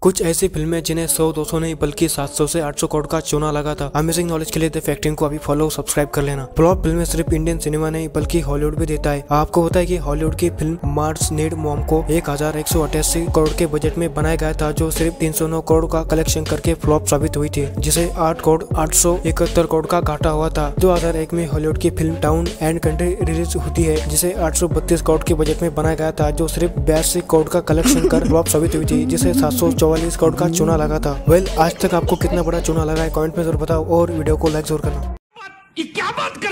कुछ ऐसी फिल्में जिन्हें 100-200 नहीं बल्कि 700 से 800 करोड़ का चूना लगा था। अमेजिंग नॉलेज के लिए द फैक्टिंग को अभी फॉलो सब्सक्राइब कर लेना। फ्लॉप फिल्में सिर्फ इंडियन सिनेमा नहीं बल्कि हॉलीवुड भी देता है। आपको पता है कि हॉलीवुड की फिल्म मार्स नीड मॉम को 1188 करोड़ के बजट में बनाया गया था, जो सिर्फ 309 करोड़ का कलेक्शन करके फ्लॉप साबित हुई थी, जिसे 8 करोड़ 871 करोड़ का घाटा हुआ था। 2001 में हॉलीवुड की फिल्म टाउन एंड कंट्री रिलीज होती है, जिसे 832 करोड़ के बजट में बनाया गया था, जो सिर्फ 82 करोड़ का कलेक्शन कर फ्लॉप साबित हुई थी, जिसे 744 करोड़ का चूना लगा था। वेल, आज तक आपको कितना बड़ा चूना लगा है कमेंट में जरूर बताओ और वीडियो को लाइक जरूर करना। ये क्या बात कर